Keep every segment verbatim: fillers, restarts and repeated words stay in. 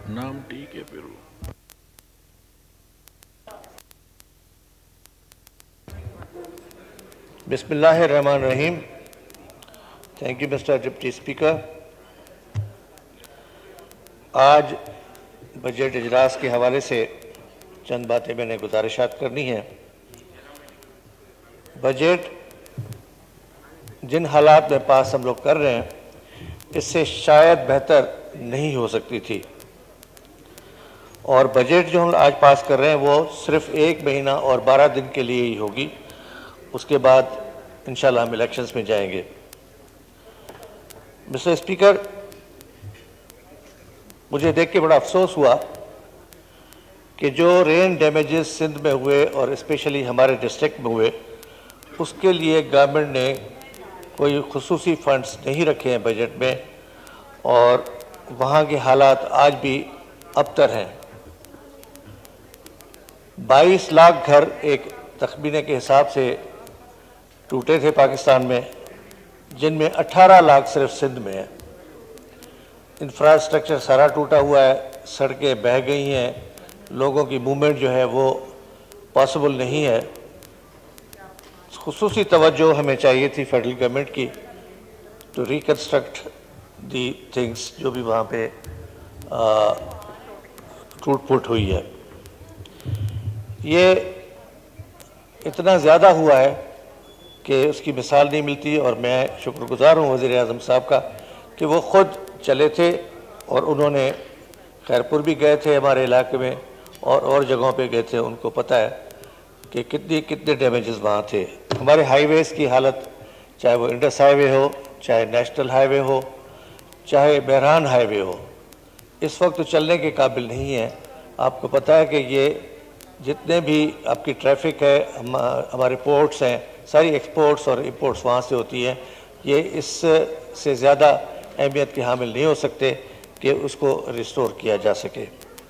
नाम ठीक है फिर वो। बिस्मिल्लाहिर्रहमानिर्रहीम। Thank you mister deputy speaker. आज बजट इजलास के हवाले से चंद बातें मैंने गुजारिशात करनी हैं। बजट जिन हालात में पास हम लोग कर रहे हैं, इससे शायद बेहतर नहीं हो सकती थी। और बजट जो हम आज पास कर रहे हैं वो सिर्फ एक महीना और बारह दिन के लिए ही होगी। उसके बाद इंशाल्लाह हम इलेक्शंस में जाएंगे। मिस्टर स्पीकर, मुझे देख के बड़ा अफसोस हुआ कि जो रेन डैमेजेस सिंध में हुए और स्पेशली हमारे डिस्ट्रिक्ट में हुए, उसके लिए गवर्नमेंट ने कोई खुसूसी फंड्स नहीं रखे हैं बजट में, और वहाँ के हालात आज भी अबतर हैं। बाईस लाख घर एक तखमीने के हिसाब से टूटे थे पाकिस्तान में, जिनमें अठारह लाख सिर्फ सिंध में है। इंफ्रास्ट्रक्चर सारा टूटा हुआ है, सड़कें बह गई हैं, लोगों की मूवमेंट जो है वो पॉसिबल नहीं है। खुसूसी तवज्जो हमें चाहिए थी फेडरल गवर्नमेंट की टू रिकन्स्ट्रक्ट दी थिंग्स जो भी वहाँ पे टूट फूट हुई है। ये इतना ज़्यादा हुआ है कि उसकी मिसाल नहीं मिलती, और मैं शुक्रगुजार हूँ वज़ीर आज़म साहब का कि वो ख़ुद चले थे और उन्होंने खैरपुर भी गए थे हमारे इलाके में, और और जगहों पे गए थे। उनको पता है कि कितनी कितने डैमेजेस वहाँ थे। हमारे हाईवेज़ की हालत, चाहे वो इंडस हाईवे हो, चाहे नेशनल हाईवे हो, चाहे बहरान हाईवे हो, इस वक्त तो चलने के काबिल नहीं है। आपको पता है कि ये जितने भी आपकी ट्रैफिक है, हम हमारे पोर्ट्स हैं, सारी एक्सपोर्ट्स और इंपोर्ट्स वहाँ से होती हैं। ये इससे ज़्यादा अहमियत के हामिल नहीं हो सकते कि उसको रिस्टोर किया जा सके।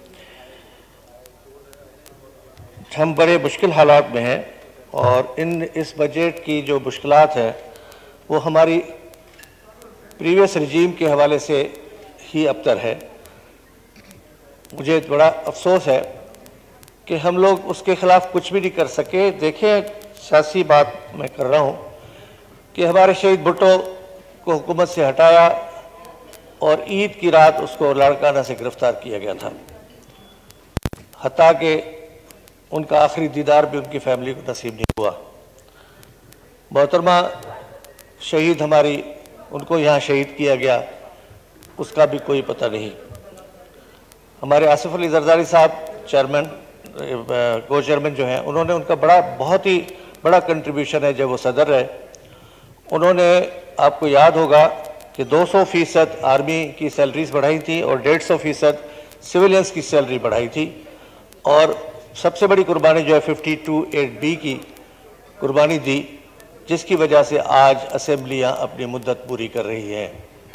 हम बड़े मुश्किल हालात में हैं, और इन इस बजट की जो मुश्किलात हैं वो हमारी प्रीवियस रजीम के हवाले से ही अबतर है। मुझे बड़ा अफसोस है कि हम लोग उसके ख़िलाफ़ कुछ भी नहीं कर सके। देखें, सियासी बात मैं कर रहा हूँ कि हमारे शहीद भुट्टो को हुकूमत से हटाया और ईद की रात उसको लाड़काना से गिरफ़्तार किया गया था। हत्ता कि उनका आखिरी दीदार भी उनकी फैमिली को नसीब नहीं हुआ। मोहतरमा शहीद हमारी, उनको यहाँ शहीद किया गया, उसका भी कोई पता नहीं। हमारे आसिफ अली जरदारी साहब चेयरमैन, को चेयरमैन जो हैं, उन्होंने उनका बड़ा बहुत ही बड़ा कंट्रीब्यूशन है जब वो सदर रहे। उन्होंने, आपको याद होगा कि दो सौ फ़ीसद आर्मी की सैलरीज बढ़ाई थी और डेढ़ सौ फ़ीसद सिविलियंस की सैलरी बढ़ाई थी। और सबसे बड़ी कुर्बानी जो है फिफ्टी टू एट बी की कुर्बानी दी, जिसकी वजह से आज असेंबलियां अपनी मुद्दत पूरी कर रही हैं।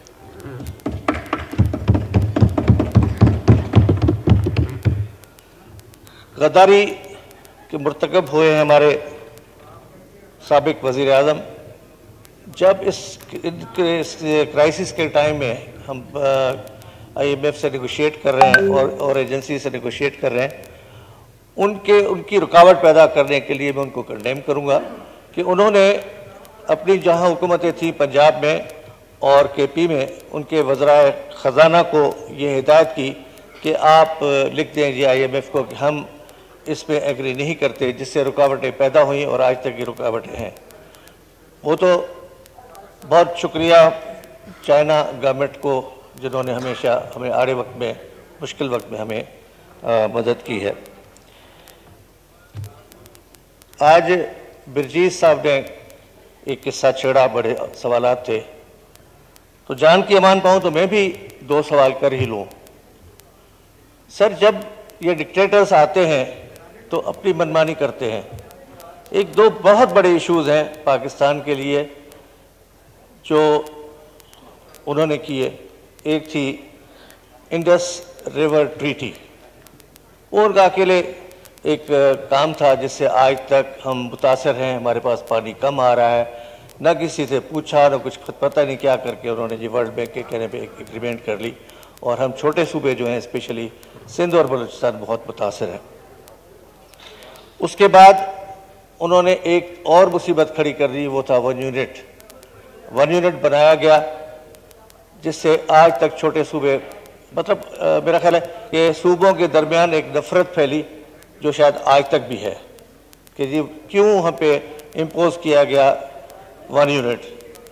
गद्दारी के मुर्तकब हुए हैं हमारे साबिक वज़ीर आज़म। जब इस, इस क्राइसिस के टाइम में हम आई एम एफ से नेगोशिएट कर रहे हैं और और एजेंसी से नेगोशिएट कर रहे हैं, उनके उनकी रुकावट पैदा करने के लिए मैं उनको कंडेम करूंगा कि उन्होंने अपनी जहां हुकूमतें थी पंजाब में और के पी में, उनके वज़राए ख़जाना को ये हिदायत की कि आप लिख दें जी आई एम एफ को कि हम इस पर एग्री नहीं करते, जिससे रुकावटें पैदा हुई और आज तक की रुकावटें हैं। वो तो बहुत शुक्रिया चाइना गवर्नमेंट को, जिन्होंने हमेशा हमें आड़े वक्त में, मुश्किल वक्त में हमें आ, मदद की है। आज बिरजीत साहब ने एक किस्सा छेड़ा, बड़े सवालात थे, तो जान की अमान पाऊँ तो मैं भी दो सवाल कर ही लूँ। सर, जब ये डिक्टेटर्स आते हैं तो अपनी मनमानी करते हैं। एक दो बहुत बड़े इश्यूज़ हैं पाकिस्तान के लिए जो उन्होंने किए। एक थी इंडस रिवर ट्रीटी, और उनका अकेले एक काम था जिससे आज तक हम मुतासर हैं। हमारे पास पानी कम आ रहा है, ना किसी से पूछा, ना कुछ पता नहीं क्या करके उन्होंने जी वर्ल्ड बैंक के कहने पे एक एग्रीमेंट कर ली, और हम छोटे सूबे जो हैं स्पेशली सिंध और बलूचिस्तान बहुत मुतासर हैं। उसके बाद उन्होंने एक और मुसीबत खड़ी कर दी, वो था वन यूनिट। वन यूनिट बनाया गया जिससे आज तक छोटे सूबे, मतलब आ, मेरा ख्याल है कि सूबों के दरमियान एक नफरत फैली जो शायद आज तक भी है कि जी क्यों हम पे इम्पोज किया गया वन यूनिट।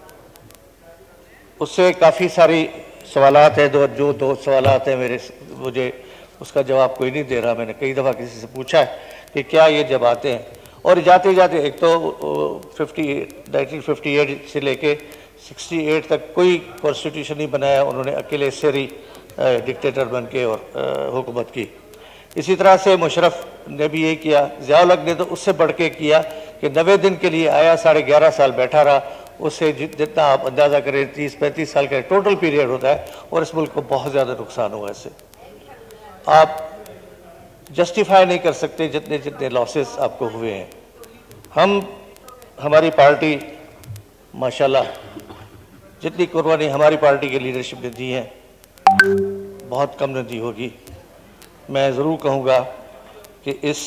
उससे काफ़ी सारी सवालात हैं, दो जो दो सवालात हैं मेरे, मुझे उसका जवाब कोई नहीं दे रहा। मैंने कई दफ़ा किसी से पूछा है कि क्या ये जब आते हैं, और जाते जाते एक तो फिफ्टी नाइनटीन फिफ्टी एट से लेके सिक्सटी एट तक कोई कॉन्स्टिट्यूशन नहीं बनाया उन्होंने, अकेले सेरी डिक्टेटर बन के और हुकूमत की। इसी तरह से मुशर्रफ ने भी यही किया। ज़िया-उल हक ने तो उससे बढ़ के किया कि नबे दिन के लिए आया, साढ़े ग्यारह साल बैठा रहा। उससे जितना आप अंदाज़ा करें तीस पैंतीस साल का टोटल पीरियड होता है, और इस मुल्क को बहुत ज़्यादा नुकसान हुआ इससे। आप जस्टिफाई नहीं कर सकते जितने जितने लॉसेस आपको हुए हैं। हम हमारी पार्टी माशाल्लाह जितनी कुर्बानी हमारी पार्टी की लीडरशिप ने दी है बहुत कम ने दी होगी। मैं ज़रूर कहूँगा कि इस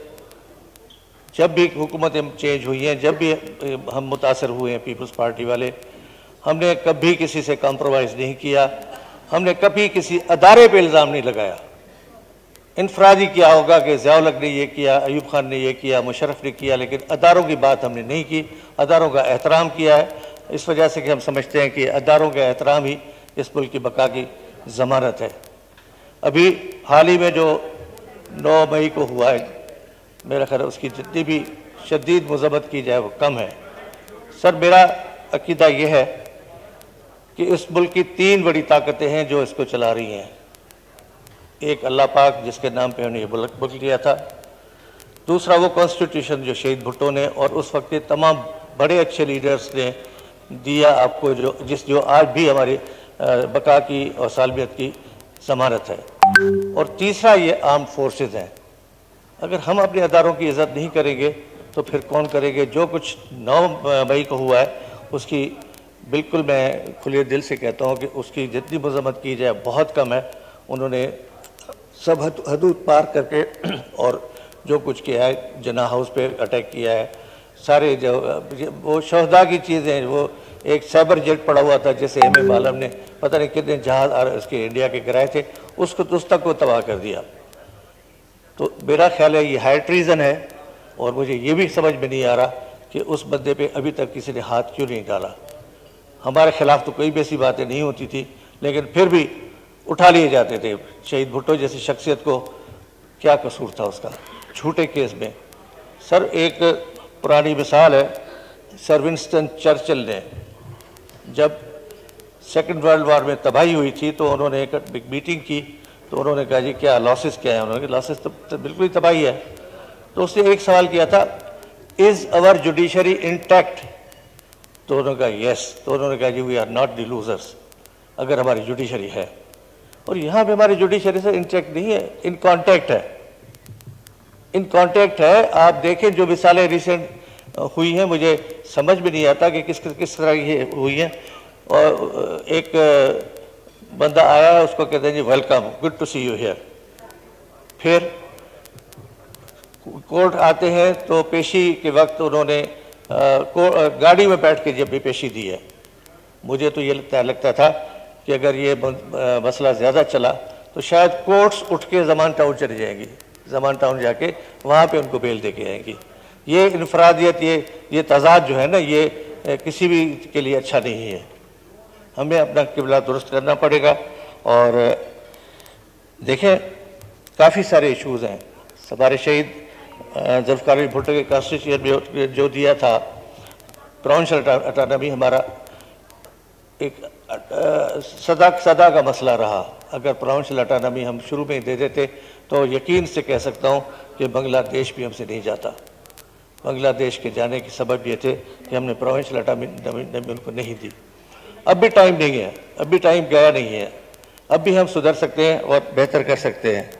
जब भी हुकूमतें चेंज हुई हैं, जब भी हम मुतासर हुए हैं पीपल्स पार्टी वाले, हमने कभी किसी से कॉम्प्रोमाइज़ नहीं किया, हमने कभी किसी अदारे पे इल्ज़ाम नहीं लगाया। इनफरादी क्या होगा कि ज़िया-उल हक ने ये किया, अयूब खान ने ये किया, मुशर्रफ ने किया, लेकिन अदारों की बात हमने नहीं की। अदारों का एहतराम किया है, इस वजह से कि हम समझते हैं कि अदारों का एहतराम ही इस मुल्क की बका की ज़मानत है। अभी हाल ही में जो नौ मई को हुआ है, मेरा ख्याल है उसकी जितनी भी शदीद मज़म्मत की जाए वो कम है। सर, मेरा अकीदा ये है कि इस मुल्क की तीन बड़ी ताकतें हैं जो इसको चला रही हैं। एक अल्लाह पाक जिसके नाम पे उन्हें बुक बुक लिया था, दूसरा वो कॉन्स्टिट्यूशन जो शहीद भुट्टो ने और उस वक्त के तमाम बड़े अच्छे लीडर्स ने दिया आपको, जो जिस जो आज भी हमारी बका की और सालमियत की ज़मानत है। और तीसरा ये आर्म्ड फोर्सेस हैं। अगर हम अपने अदारों की इज़्ज़त नहीं करेंगे तो फिर कौन करेंगे? जो कुछ नौ मई को हुआ है उसकी बिल्कुल मैं खुले दिल से कहता हूँ कि उसकी जितनी मज़म्मत की जाए बहुत कम है। उन्होंने सब हदूद पार करके और जो कुछ किया है, जना हाउस पे अटैक किया है, सारे जो वो शहदा की चीज़ें, वो एक साइबर जेट पड़ा हुआ था जैसे एम ए बालम ने पता नहीं कितने जहाज़ उसके इंडिया के गिराए थे, उसको उस तक को तबाह कर दिया। तो मेरा ख्याल है ये हाई ट्रीज़न है, और मुझे ये भी समझ में नहीं आ रहा कि उस बंदे पे अभी तक किसी ने हाथ क्यों नहीं डाला। हमारे खिलाफ तो कोई भी ऐसी बातें नहीं होती थी, लेकिन फिर भी उठा लिए जाते थे। शहीद भुट्टो जैसी शख्सियत को क्या कसूर था उसका झूठे केस में? सर, एक पुरानी मिसाल है, सर विंस्टन चर्चिल ने जब सेकेंड वर्ल्ड वार में तबाही हुई थी तो उन्होंने एक मीटिंग की, तो उन्होंने कहा जी क्या लॉसेस क्या है? उन्होंने कहा लॉसेस तो, तो बिल्कुल ही तबाही है। तो उसने एक सवाल किया था, इज़ अवर जुडिशरी इंटैक्ट? तो उन्होंने कहा यस। तो उन्होंने कहा जी we are not the losers, अगर हमारी जुडिशरी है। और यहाँ पे हमारी जुडिशरी से इंटैक्ट नहीं है, इन कॉन्टैक्ट है, इन कॉन्टैक्ट है। आप देखें जो मिसालें रिसेंट हुई हैं, मुझे समझ में नहीं आता कि किस किस तरह ये हुई हैं। और एक बंदा आया है, उसको कहते हैं जी welcome, good to see you here. फिर कोर्ट आते हैं तो पेशी के वक्त उन्होंने गाड़ी में बैठ के जब भी पेशी दी है। मुझे तो ये लगता लगता था कि अगर ये मसला ज़्यादा चला तो शायद कोर्ट्स उठ के ज़मान टाउन चली जाएंगी, ज़मान टाउन जाके वहाँ पे उनको बेल दे के आएंगी। ये इनफरादियत, ये ये तजाद जो है ना, ये किसी भी के लिए अच्छा नहीं है। हमें अपना किबला दुरुस्त करना पड़ेगा। और देखें काफ़ी सारे इशूज़ हैं। हमारे शहीद ज़ुल्फ़िकार अली भुट्टो के कॉन्स्टिट्यूशन में जो दिया था प्रोविंशियल अटानमी, हमारा एक सदा सदा का मसला रहा। अगर प्रोविंशियल अटानमी हम शुरू में दे देते तो यकीन से कह सकता हूँ कि बांग्लादेश भी हमसे नहीं जाता। बांग्लादेश के जाने के सबब ये थे कि हमने प्रोविंशियल अटानमी उनको नहीं दी। अब भी टाइम नहीं है, अब भी टाइम गया नहीं है, अब भी हम सुधर सकते हैं और बेहतर कर सकते हैं।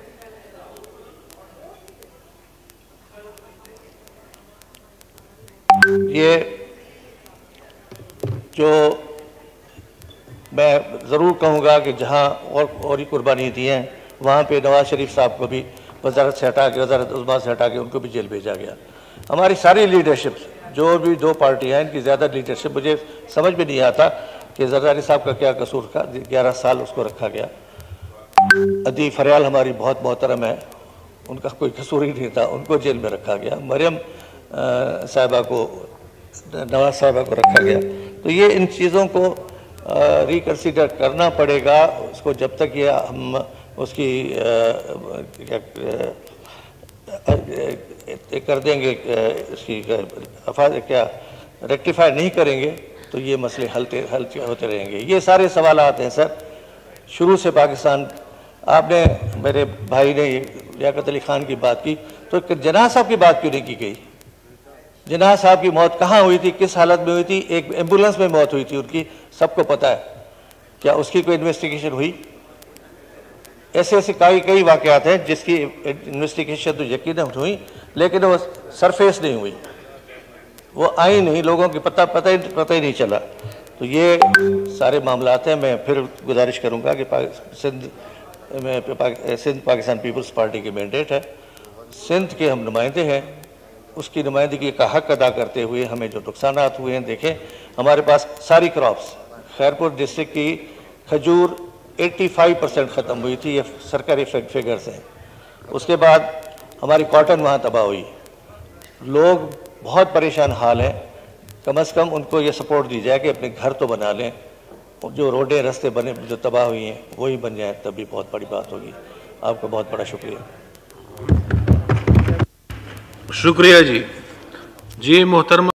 ये जो मैं ज़रूर कहूँगा कि जहाँ और और ही कुर्बानी दी हैं वहाँ पे नवाज शरीफ साहब को भी वजारत से हटा के वजारत उज़्मा से हटा के उनको भी जेल भेजा गया। हमारी सारी लीडरशिप, जो भी दो पार्टियाँ हैं, इनकी ज़्यादा लीडरशिप मुझे समझ में नहीं आता कि जरदारी साहब का क्या कसूर था, ग्यारह साल उसको रखा गया। अदी फरियाल हमारी बहुत मोहतरम है, उनका कोई कसूर ही नहीं था, उनको जेल में रखा गया। मरियम साहिबा को, नवाज साहिबा को रखा गया। तो ये इन चीज़ों को रिकन्सिडर करना पड़ेगा उसको, जब तक ये हम उसकी क्या कर देंगे, इसकी क्या रेक्टिफाई नहीं करेंगे तो ये मसले हलते हल होते रहेंगे। ये सारे सवाल आते हैं सर, शुरू से पाकिस्तान, आपने मेरे भाई ने लियाकत अली खान की बात की, तो जनाह साहब की बात क्यों नहीं की गई? जनाह साहब की मौत कहाँ हुई थी, किस हालत में हुई थी? एक एम्बुलेंस में मौत हुई थी उनकी, सबको पता है। क्या उसकी कोई इन्वेस्टिगेशन हुई? ऐसे ऐसे कई कई वाक़यात हैं जिसकी इन्वेस्टिगेशन तो यकीनन हुई, लेकिन वो सरफेस नहीं हुई, वो आई नहीं, लोगों की पता पता ही पता ही नहीं चला। तो ये सारे मामलात हैं। मैं फिर गुजारिश करूँगा कि सिंध में सिंध पाकिस्तान पीपल्स पार्टी की मैंडेट है, सिंध के हम नुमाइंदे हैं, उसकी नुमाइंदगी का हक अदा करते हुए हमें जो नुकसान हुए हैं, देखें हमारे पास सारी क्रॉप्स, खैरपुर डिस्ट्रिक्ट की खजूर पचासी परसेंट ख़त्म हुई थी, ये सरकारी फिगर्स हैं। उसके बाद हमारी कॉटन वहाँ तबाह हुई, लोग बहुत परेशान हाल हैं। कम अज़ कम उनको ये सपोर्ट दी जाए कि अपने घर तो बना लें, जो रोडें रास्ते बने जो तबाह हुई हैं वही बन जाए, तब भी बहुत बड़ी बात होगी। आपका बहुत बड़ा शुक्रिया। शुक्रिया जी। जी मोहतरमा